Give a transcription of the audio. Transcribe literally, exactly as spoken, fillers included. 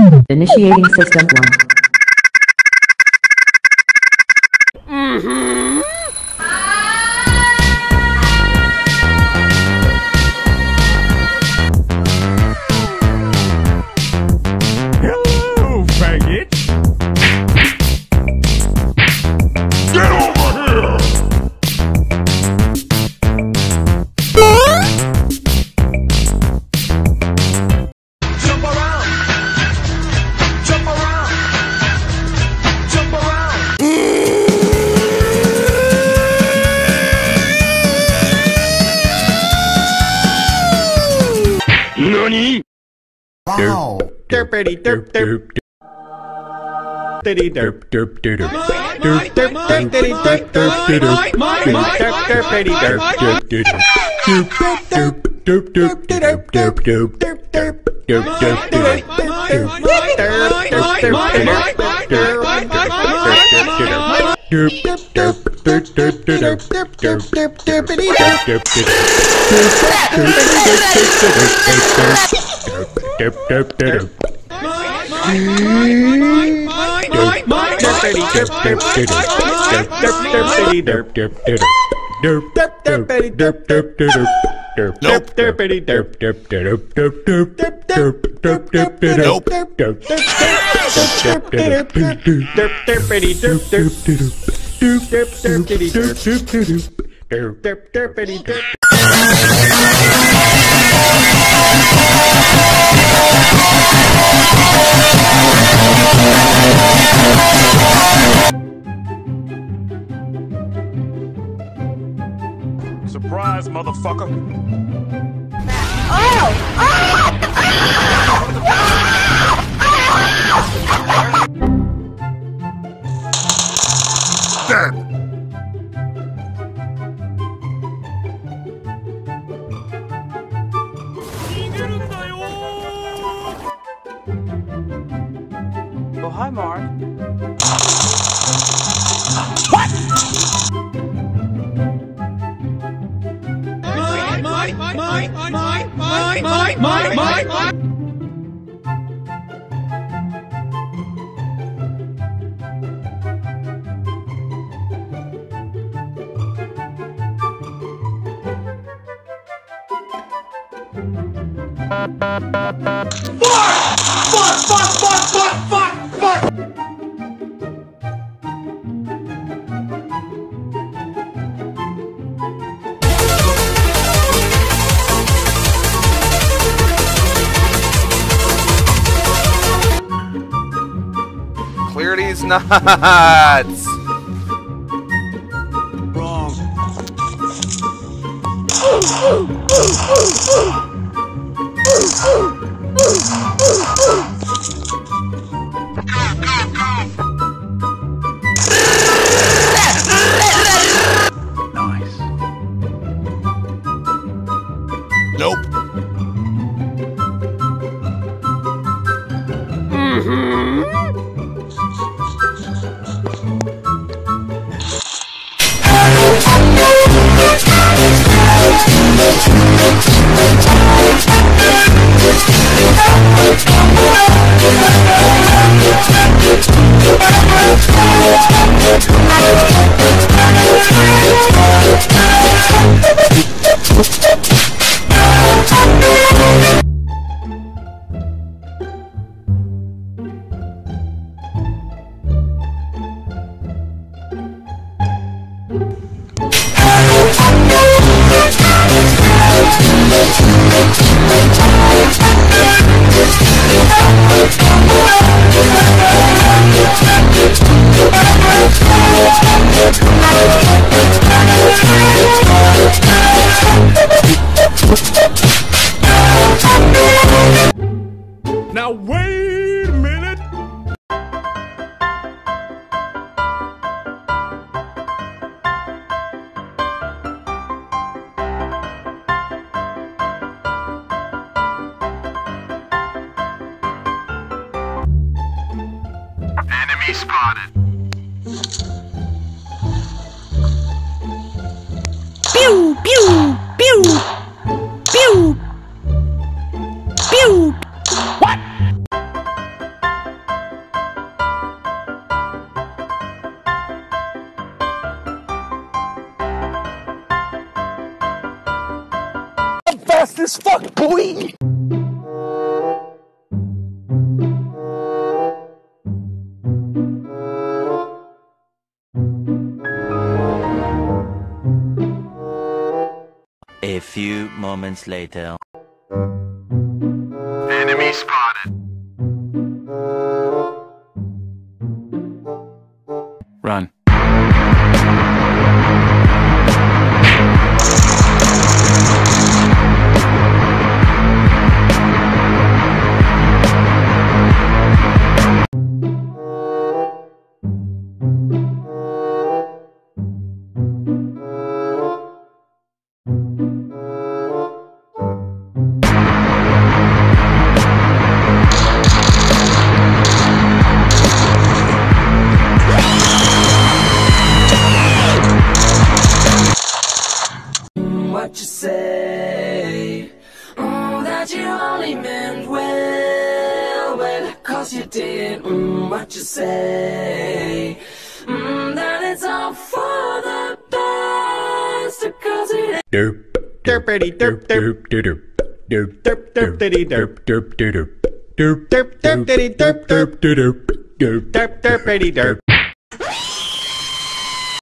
Initiating system one. Mm-hmm. Hello, faggot! Get over here! Jump around! Jump around! Jump around! NANI?! Wow. Derpity derp derp. Diddy derp derp derp derp. Derp derp derp diddy derp derp derp. Derp derp diddy derp derp derp. Derp derp derp derp derp derp derp derp. Derp derp derp derp Surprise, motherfucker! Dead! Oh, hi, Mark. Mine, mine, mine, mine, mine, mine, mine, mine, mine, mine. Fuck! Fuck! Fuck! Fuck! Fuck! Fuck! Clear these nuts! Wrong. Nice. Nope. Now wait a minute. Enemy spotted. Pew! Pew! Pew! Pew! Pew! What? as fuck, boy! A few moments later. Enemy spotted. Run. What you say? Oh, that you only meant well, well, cause you did. Mm, what you say? Mm, that it's all for the best, cause it ain't. Derp, derpity derp derp derp derp derp derpity derp derp derp derp derp derp derpity derp derp derp derp derp derpity derp.